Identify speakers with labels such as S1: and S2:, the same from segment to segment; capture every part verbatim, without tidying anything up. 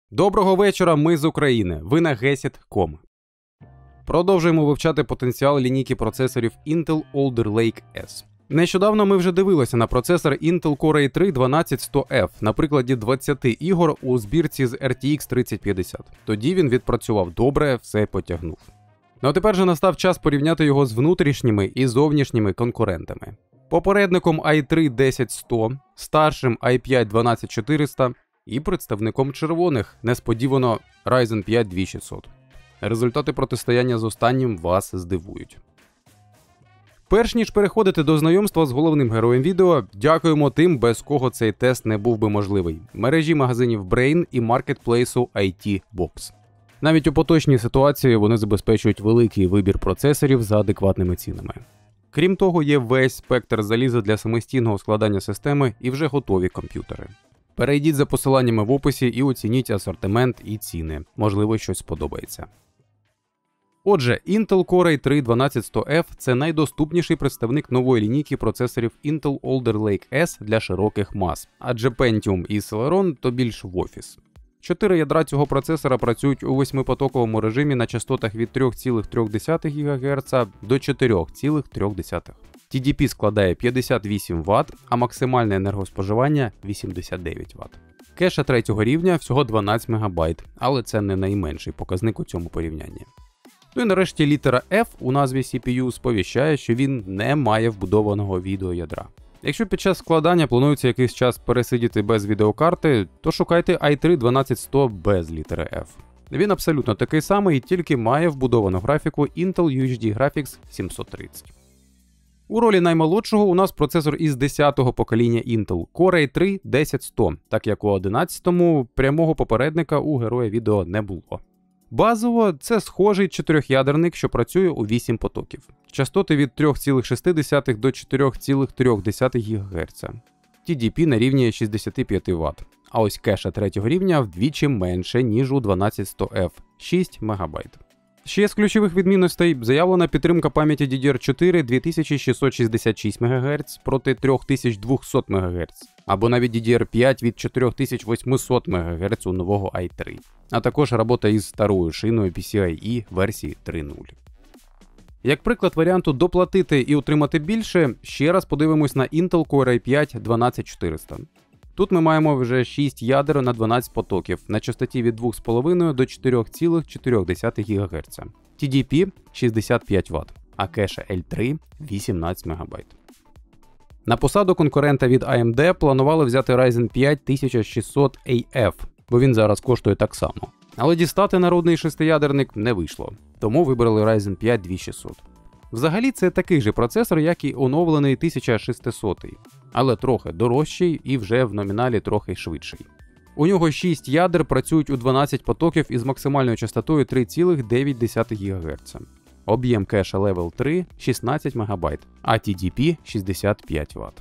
S1: Доброго вечора, ми з України. Ви на гесіт крапка ком. Продовжуємо вивчати потенціал лінійки процесорів Intel Alder Lake S. Нещодавно ми вже дивилися на процесор Intel Core ай три дванадцять сто еф на прикладі двадцяти ігор у збірці з ар ті ікс тридцять п'ятдесят. Тоді він відпрацював добре, все потягнув. Ну а тепер же настав час порівняти його з внутрішніми і зовнішніми конкурентами. Попередником ай три десять сто, старшим ай п'ять дванадцять чотириста і представником червоних, несподівано Ryzen п'ять двадцять шістсот. Результати протистояння з останнім вас здивують. Перш ніж переходити до знайомства з головним героєм відео, дякуємо тим, без кого цей тест не був би можливий. Мережі магазинів Brain і маркетплейсу ай ті Box. Навіть у поточній ситуації вони забезпечують великий вибір процесорів за адекватними цінами. Крім того, є весь спектр заліза для самостійного складання системи і вже готові комп'ютери. Перейдіть за посиланнями в описі і оцініть асортимент і ціни. Можливо, щось сподобається. Отже, Intel Core ай три дванадцять сто еф – це найдоступніший представник нової лінійки процесорів Intel Alder Lake S для широких мас, адже Pentium і Celeron – то більш в офіс. Чотири ядра цього процесора працюють у восьмипотоковому режимі на частотах від три цілих три десятих гігагерца до чотири цілих три десятих. ті ді пі складає п'ятдесят вісім ватт, а максимальне енергоспоживання – вісімдесят дев'ять ватт. Кеша третього рівня всього дванадцять мегабайт, але це не найменший показник у цьому порівнянні. Ну і нарешті літера F у назві сі пі ю сповіщає, що він не має вбудованого відеоядра. Якщо під час складання планується якийсь час пересидіти без відеокарти, то шукайте ай три дванадцять сто без літери F. Він абсолютно такий самий, тільки має вбудовану графіку Intel ю ейч ді Graphics сімсот тридцять. У ролі наймолодшого у нас процесор із десятого покоління Intel Core ай три десять сто, так як у одинадцятому прямого попередника у героя відео не було. Базово це схожий чотирьохядерник, що працює у вісім потоків. Частоти від три цілих шість десятих до чотири цілих три десятих гігагерца. ті ді пі на рівні шістдесят п'ять ватт, а ось кеша третього рівня вдвічі менше, ніж у дванадцять сто еф – шість мегабайт. Ще з ключових відмінностей заявлена підтримка пам'яті ді ді ар чотири дві тисячі шістсот шістдесят шість мегагерц проти три тисячі двісті мегагерц, або навіть ді ді ар п'ять від чотири тисячі вісімсот мегагерц у нового ай три, а також робота із старою шиною пі сі ай і версії три нуль. Як приклад варіанту доплатити і отримати більше, ще раз подивимось на Intel Core ай п'ять дванадцять чотириста. Тут ми маємо вже шість ядер на дванадцять потоків на частоті від два цілих п'ять до чотири цілих чотири десятих гігагерца. ті ді пі шістдесят п'ять ватт, а кеша ел три вісімнадцять мегабайт. На посаду конкурента від ей ем ді планували взяти Ryzen п'ять тисяча шістсот ей еф, бо він зараз коштує так само. Але дістати народний шестиядерник не вийшло, тому вибрали Ryzen п'ять двадцять шістсот. Взагалі це такий же процесор, як і оновлений тисяча шістсот, але трохи дорожчий і вже в номіналі трохи швидший. У нього шість ядер працюють у дванадцять потоків із максимальною частотою три цілих дев'ять десятих гігагерца. Об'єм кеша левел три – шістнадцять мегабайт, а ті ді пі – шістдесят п'ять ватт.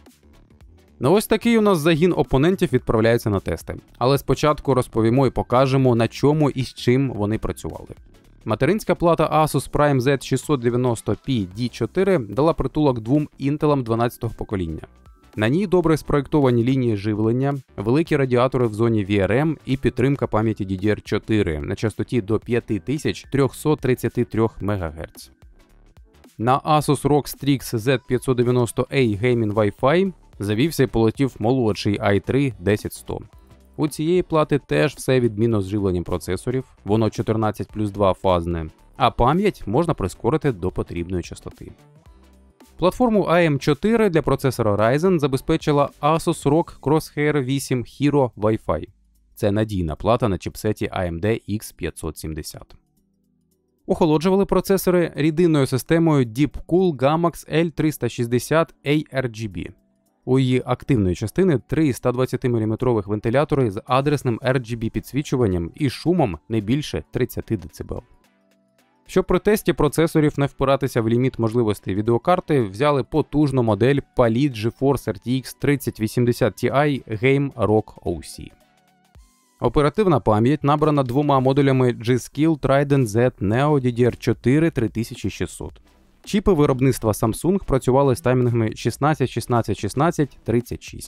S1: Ну ось такий у нас загін опонентів відправляється на тести. Але спочатку розповімо і покажемо, на чому і з чим вони працювали. Материнська плата Asus Prime зет шістсот дев'яносто пі ді чотири дала притулок двом Intel дванадцятого покоління. На ній добре спроєктовані лінії живлення, великі радіатори в зоні ві ар ем і підтримка пам'яті ді ді ар чотири на частоті до п'ять тисяч триста тридцять три мегагерц. На Asus рог Strix зет п'ятсот дев'яносто ей Gaming Wi-Fi завівся і полетів молодший ай три десять сто. У цієї плати теж все відмінно з живленням процесорів, воно чотирнадцять плюс два фазне, а пам'ять можна прискорити до потрібної частоти. Платформу ей ем чотири для процесора Ryzen забезпечила Asus рог Crosshair вісім Hero Wi-Fi. Це надійна плата на чіпсеті ей ем ді ікс п'ятсот сімдесят. Охолоджували процесори рідинною системою Deepcool Gamax ел триста шістдесят ей ар джі бі. У її активної частини три сто двадцятиміліметрових вентилятори з адресним ар джі бі підсвічуванням і шумом не більше тридцять децибел. Щоб при тесті процесорів не впиратися в ліміт можливостей відеокарти, взяли потужну модель Palit GeForce ар ті ікс тридцять вісімдесят Ti Game Rock о сі. Оперативна пам'ять набрана двома модулями G-Skill Trident Z Neo ді ді ар чотири три тисячі шістсот. Чіпи виробництва Samsung працювали з таймінгами шістнадцять шістнадцять шістнадцять тридцять шість.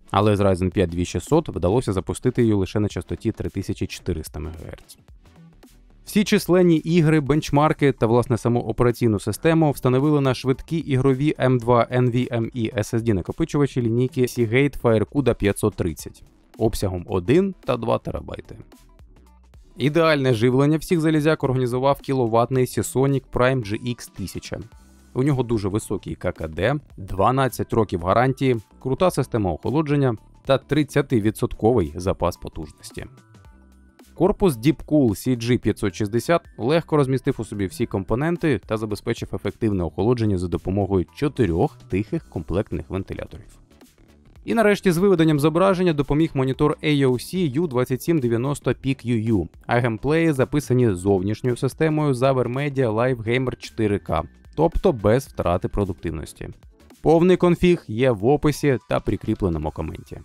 S1: Але з Ryzen п'ять дві тисячі шістсот вдалося запустити її лише на частоті три тисячі чотириста мегагерц. Всі численні ігри, бенчмарки та, власне, саму операційну систему встановили на швидкі ігрові ем два NVMe ес ес ді-накопичувачі лінійки Seagate FireCuda п'ятсот тридцять обсягом один та два терабайти. Ідеальне живлення всіх залізяк організував кіловатний Seasonic Prime джі ікс тисяча. У нього дуже високий ка ка де, дванадцять років гарантії, крута система охолодження та тридцятивідсотковий запас потужності. Корпус Deepcool сі джі п'ятсот шістдесят легко розмістив у собі всі компоненти та забезпечив ефективне охолодження за допомогою чотирьох тихих комплектних вентиляторів. І нарешті з виведенням зображення допоміг монітор ей о сі ю двадцять сім дев'яносто пік ю ю, а геймплеї записані зовнішньою системою Zaver Media Live Gamer чотири ка, тобто без втрати продуктивності. Повний конфіг є в описі та прикріпленому коменті.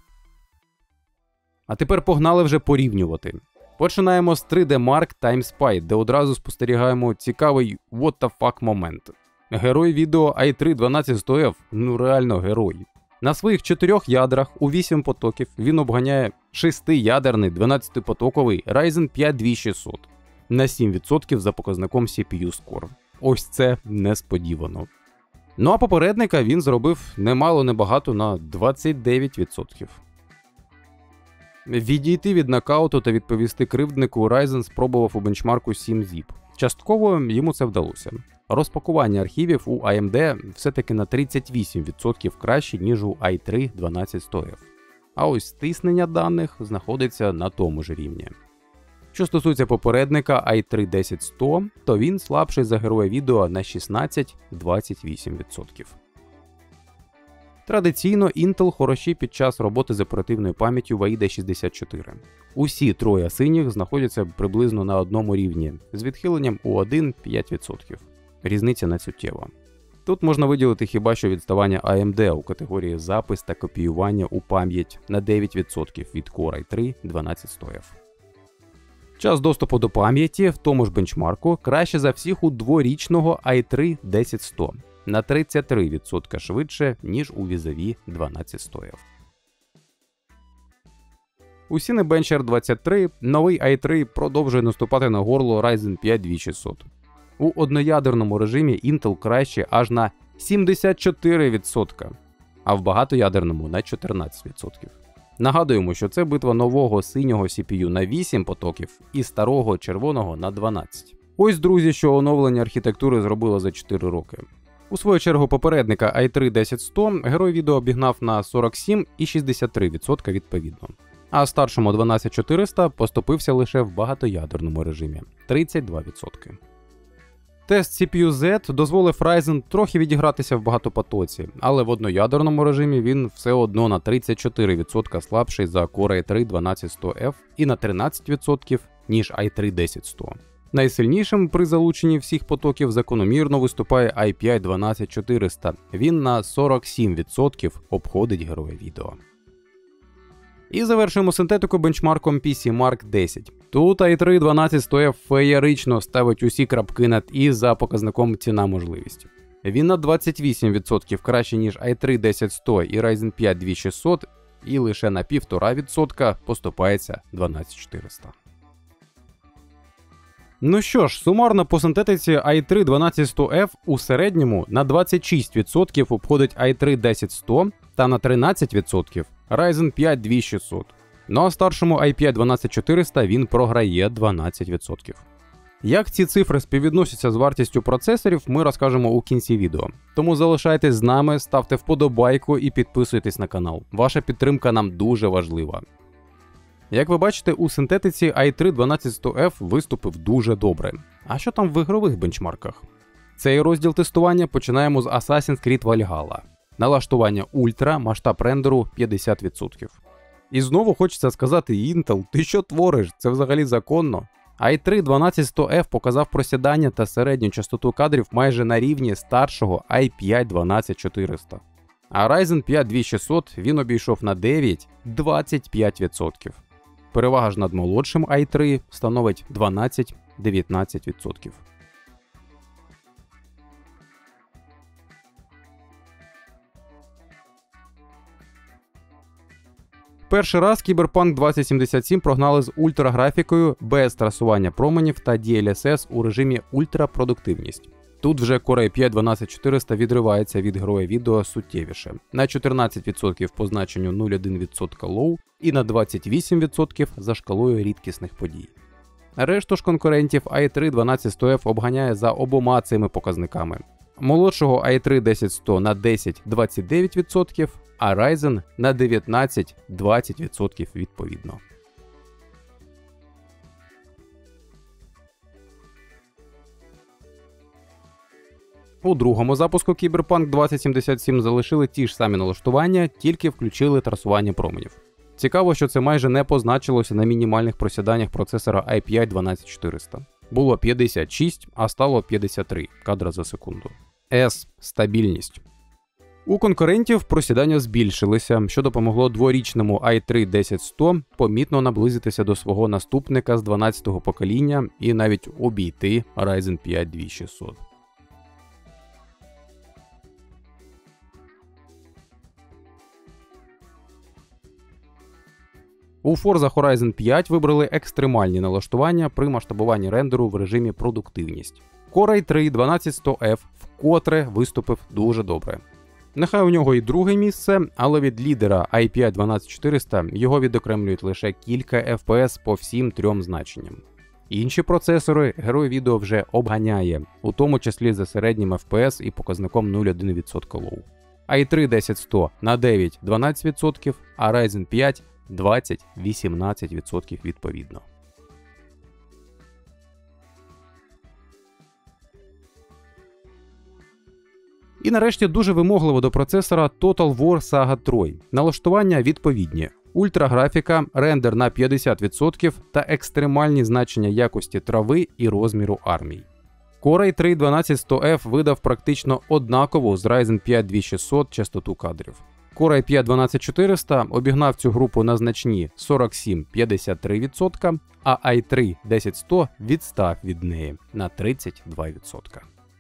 S1: А тепер погнали вже порівнювати. Починаємо з три де Mark Time Spy, де одразу спостерігаємо цікавий what the fuck момент. Герой відео ай три дванадцять сто еф, ну реально герой. На своїх чотирьох ядрах у вісім потоків він обганяє шестиядерний дванадцятипотоковий Ryzen п'ять дві тисячі шістсот на сім відсотків за показником сі пі ю Score. Ось це несподівано. Ну а попередника він зробив немало небагато на двадцять дев'ять відсотків. Відійти від нокауту та відповісти кривднику Ryzen спробував у бенчмарку сім зіп. Частково йому це вдалося. Розпакування архівів у ей ем ді все-таки на тридцять вісім відсотків краще, ніж у ай три дванадцять сто еф. А ось стиснення даних знаходиться на тому ж рівні. Що стосується попередника ай три десять сто, то він слабший за героя відео на шістнадцять - двадцять вісім відсотків. Традиційно Intel хороші під час роботи з оперативною пам'яттю в ей ді шістдесят чотири. Усі троє синіх знаходяться приблизно на одному рівні, з відхиленням у один - п'ять відсотків. Різниця не суттєва. Тут можна виділити хіба що відставання ей ем ді у категорії запис та копіювання у пам'ять на дев'ять відсотків від Core ай три дванадцять сто еф. Час доступу до пам'яті в тому ж бенчмарку краще за всіх у дворічного ай три десять сто. На тридцять три відсотки швидше, ніж у візаві дванадцять сто еф. У Cinebench двадцять три новий ай три продовжує наступати на горло Ryzen п'ять дві тисячі шістсот. У одноядерному режимі Intel краще аж на сімдесят чотири відсотки, а в багатоядерному на чотирнадцять відсотків. Нагадуємо, що це битва нового синього сі пі ю на вісім потоків і старого червоного на дванадцять. Ось, друзі, що оновлення архітектури зробило за чотири роки. У свою чергу попередника ай три десять сто герой відео обігнав на сорок сім і шістдесят три відсотки відповідно. А старшому дванадцять чотириста поступився лише в багатоядерному режимі – тридцять два відсотки. Тест сі пі ю зет дозволив Ryzen трохи відігратися в багатопотоці, але в одноядерному режимі він все одно на тридцять чотири відсотки слабший за Core ай три дванадцять сто еф і на тринадцять відсотків, ніж ай три десять сто. Найсильнішим при залученні всіх потоків закономірно виступає ай п'ять дванадцять чотириста, він на сорок сім відсотків обходить героя відео. І завершуємо синтетику бенчмарком пі сі Mark десять. Тут ай три дванадцять сто еф феєрично ставить усі крапки над «і» за показником ціна-можливість. Він на двадцять вісім відсотків краще, ніж ай три десять сто і Ryzen п'ять дві тисячі шістсот, і лише на півтора відсотка поступається дванадцять чотириста. Ну що ж, сумарно по синтетиці ай три дванадцять сто еф у середньому на двадцять шість відсотків обходить ай три десять сто та на тринадцять відсотків Ryzen п'ять дві тисячі шістсот. Ну а старшому ай п'ять дванадцять чотириста він програє дванадцять відсотків. Як ці цифри співвідносяться з вартістю процесорів, ми розкажемо у кінці відео. Тому залишайтесь з нами, ставте вподобайку і підписуйтесь на канал. Ваша підтримка нам дуже важлива. Як ви бачите, у синтетиці ай три дванадцять сто еф виступив дуже добре. А що там в ігрових бенчмарках? Цей розділ тестування починаємо з Assassin's Creed Valhalla. Налаштування ультра, масштаб рендеру п'ятдесят відсотків. І знову хочеться сказати: Intel, ти що твориш? Це взагалі законно? ай три дванадцять сто еф показав просідання та середню частоту кадрів майже на рівні старшого ай п'ять дванадцять чотириста. А Ryzen п'ять дві тисячі шістсот він обійшов на дев'ять - двадцять п'ять відсотків. Перевага ж над молодшим ай три становить дванадцять - дев'ятнадцять відсотків. Перший раз Cyberpunk двадцять сімдесят сім прогнали з ультраграфікою без трасування променів та ді ел ес ес у режимі ультрапродуктивність. Тут вже Core ай п'ять дванадцять чотириста відривається від героя відео суттєвіше. На чотирнадцять відсотків по значенню нуль цілих одна десята відсотка лоу і на двадцять вісім відсотків за шкалою рідкісних подій. Решту ж конкурентів ай три дванадцять сто еф обганяє за обома цими показниками. Молодшого ай три десять сто на десять - двадцять дев'ять відсотків, а Ryzen на дев'ятнадцять - двадцять відсотків відповідно. У другому запуску Cyberpunk двадцять сімдесят сім залишили ті ж самі налаштування, тільки включили трасування променів. Цікаво, що це майже не позначилося на мінімальних просіданнях процесора ай п'ять дванадцять чотириста. Було п'ятдесят шість, а стало п'ятдесят три кадра за секунду. S – стабільність. У конкурентів просідання збільшилися, що допомогло дворічному ай три десять сто помітно наблизитися до свого наступника з дванадцятого покоління і навіть обійти Ryzen п'ять двадцять шістсот. У Forza Horizon п'ять вибрали екстремальні налаштування при масштабуванні рендеру в режимі продуктивність. Core ай три дванадцять сто еф вкотре виступив дуже добре. Нехай у нього і друге місце, але від лідера ай п'ять дванадцять чотириста його відокремлюють лише кілька еф пі ес по всім трьом значенням. Інші процесори герой відео вже обганяє, у тому числі за середнім еф пі ес і показником нуль цілих одна десята відсотка лоу. ай три десять сто на дев'ять - дванадцять відсотків, а Ryzen п'ять двадцять - вісімнадцять відсотків відповідно. І нарешті дуже вимогливо до процесора Total War Saga Troy. Налаштування відповідні. Ультраграфіка, рендер на п'ятдесят відсотків та екстремальні значення якості трави і розміру армій. Core ай три дванадцять сто еф видав практично однакову з Ryzen п'ять двадцять шістсот частоту кадрів. Core ай п'ять дванадцять чотириста обігнав цю групу на значні сорок сім - п'ятдесят три відсотка, а ай три десять сто відстав від неї на тридцять два відсотка.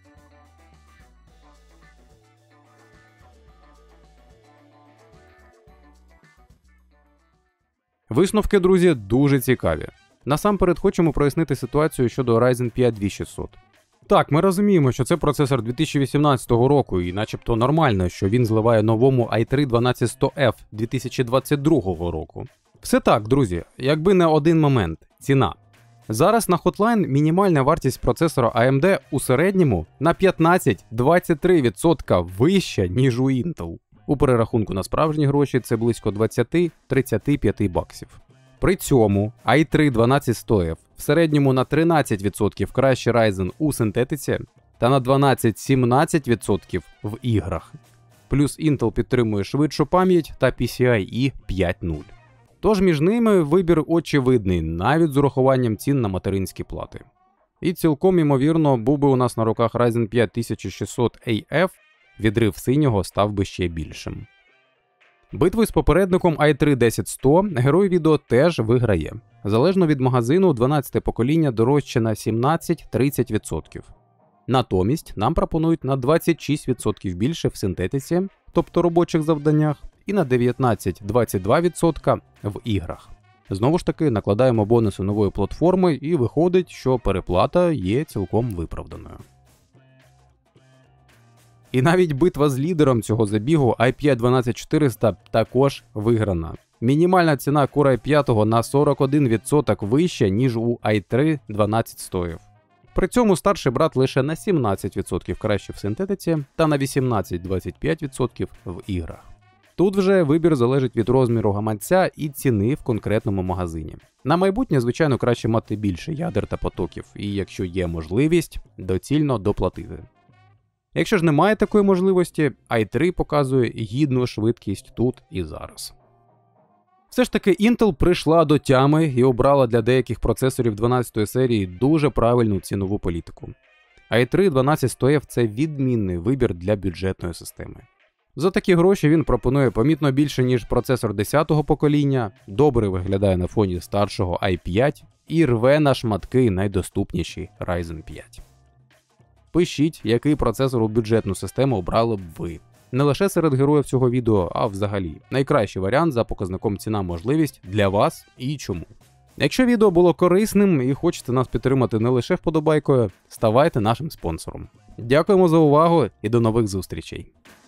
S1: Висновки, друзі, дуже цікаві. Насамперед хочемо прояснити ситуацію щодо Ryzen п'ять двадцять шістсот. Так, ми розуміємо, що це процесор дві тисячі вісімнадцятого року і начебто нормально, що він зливає новому ай три дванадцять сто еф дві тисячі двадцять другого року. Все так, друзі, якби не один момент – ціна. Зараз на Hotline мінімальна вартість процесора ей ем ді у середньому на п'ятнадцять - двадцять три відсотка вища, ніж у Intel. У перерахунку на справжні гроші це близько двадцять - тридцять п'ять баксів. При цьому ай три дванадцять сто еф в середньому на тринадцять відсотків краще Ryzen у синтетиці та на дванадцять - сімнадцять відсотків в іграх. Плюс Intel підтримує швидшу пам'ять та пі сі ай і п'ять нуль. Тож між ними вибір очевидний, навіть з урахуванням цін на материнські плати. І цілком ймовірно, був би у нас на руках Ryzen п'ять тисяча шістсот ей еф, відрив синього став би ще більшим. Битву з попередником ай три десять сто герой відео теж виграє. Залежно від магазину, дванадцяте покоління дорожче на сімнадцять - тридцять відсотків. Натомість нам пропонують на двадцять шість відсотків більше в синтетиці, тобто робочих завданнях, і на дев'ятнадцять - двадцять два відсотка в іграх. Знову ж таки, накладаємо бонуси нової платформи і виходить, що переплата є цілком виправданою. І навіть битва з лідером цього забігу ай п'ять дванадцять чотириста також виграна. Мінімальна ціна Core ай п'ять на сорок один відсоток вища, ніж у ай три дванадцять сто еф. При цьому старший брат лише на сімнадцять відсотків краще в синтетиці та на вісімнадцять - двадцять п'ять відсотків в іграх. Тут вже вибір залежить від розміру гаманця і ціни в конкретному магазині. На майбутнє, звичайно, краще мати більше ядер та потоків, і якщо є можливість, доцільно доплатити. Якщо ж немає такої можливості, ай три показує гідну швидкість тут і зараз. Все ж таки Intel прийшла до тями і обрала для деяких процесорів дванадцятої серії дуже правильну цінову політику. ай три дванадцять сто еф – це відмінний вибір для бюджетної системи. За такі гроші він пропонує помітно більше, ніж процесор десятого покоління, добре виглядає на фоні старшого ай п'ять і рве на шматки найдоступніші Ryzen п'ять. Пишіть, який процесор у бюджетну систему обрали б ви. Не лише серед героїв цього відео, а взагалі. Найкращий варіант за показником ціна-можливість для вас і чому. Якщо відео було корисним і хочете нас підтримати не лише вподобайкою, ставайте нашим спонсором. Дякуємо за увагу і до нових зустрічей!